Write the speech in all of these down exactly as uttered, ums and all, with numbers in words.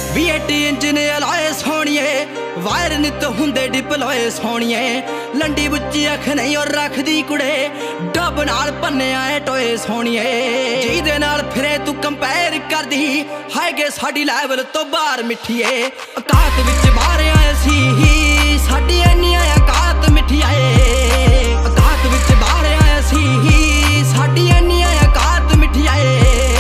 we eighty engine लाए सोनिए wire नित हुंदे डिप्लोए सोनिए लंडी बुच्ची अख नहीं और रखदी कुड़े डब नाल भन्ने आए टोए सोनिए जिहदे नाल फिरे तू कंपेयर करदी हाय गे साडी लैवल तो बाहर मिठिए औकात विच बाहर आए सी साडी इन्नी औकात मिठिए औकात विच बाहर आए सी साडी इन्नी औकात मिठिए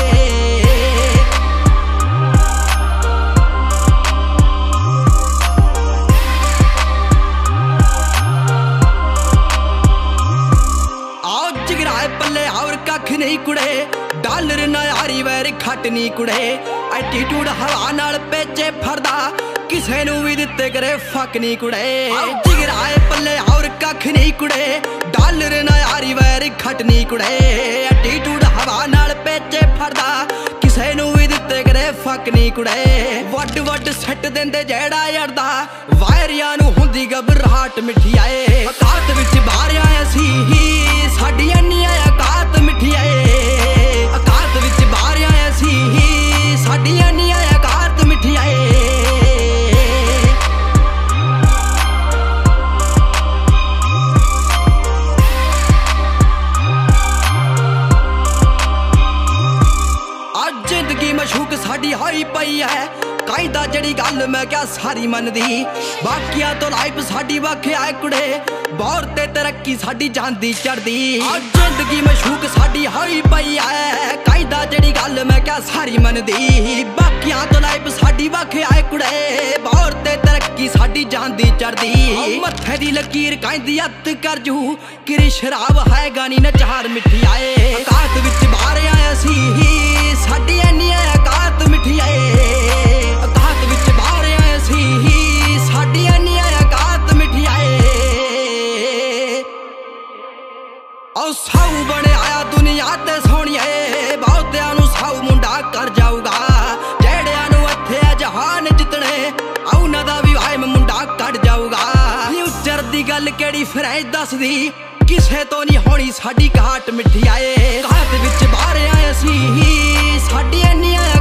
पल्ले और कख नहीं कुड़े डॉलर ना यारी वैर खट नहीं कुड़े एटीट्यूड हवा नाल पेचे फरदा किसे नू भी दिते करे फक नहीं कुड़े जिगराए पल्ले और कख नहीं कुड़े डॉलर ना यारी वैर खट नहीं कुड़े एटीट्यूड हवा नाल पेचे फरदा किसे नू भी दिते करे फक नहीं कुड़े वड वड सट देंदे जेड़ा यड़दा वायरियां नू हुंदी घबराहट मिठियाए औकात विच बाहर आया सी साडी इन्नी औकात मिठियाए औकात विच बाहर आया सी साडी इन्नी औकात मिठियाए अज जिंदगी मशूक साडी होई पई है कायदा जड़ी गल मैं क्या सारी मनदी बाकियां तो लाइफ साडी वाख्या है कुड़े बौर ते तरक्की साडी जांदी चढ़दी अज जिंदगी मशूक साडी होई पई है कायदा जड़ी गल मैं क्या सारी मनदी बाकियां तो लाइफ साडी वाख्या है कुड़े बौर ते तरक्की साडी जांदी चढ़दी मत्थे दी लकीर कांदी अत कर जू किरी शराब है गानी नचार मिठी आए औकात विच बाहर आया सी साडी इन्नी औकात मिठी आए औकात विच बाहर आया सी साडी इन्नी औकात मिठी आए औ साऊ बने आया दुनिया ते सोनिए बहुतियां नू साऊ मुंडा कर जाऊगा जेड़ियां नू इत्थे जहान जितने उन्हां दा भी वाइम मुंडा कट जाऊगा फ्यूचर दी गल केड़ी फ्रेंच दसदी किसे तो नहीं होनी साडी घाट मिठी आए घाट विच बाहर आया सी साडी इन्नी